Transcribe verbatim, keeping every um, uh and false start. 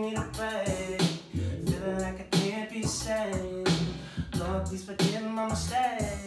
need a break. Feeling like I can't be saved. Lord, please forgive my mistakes.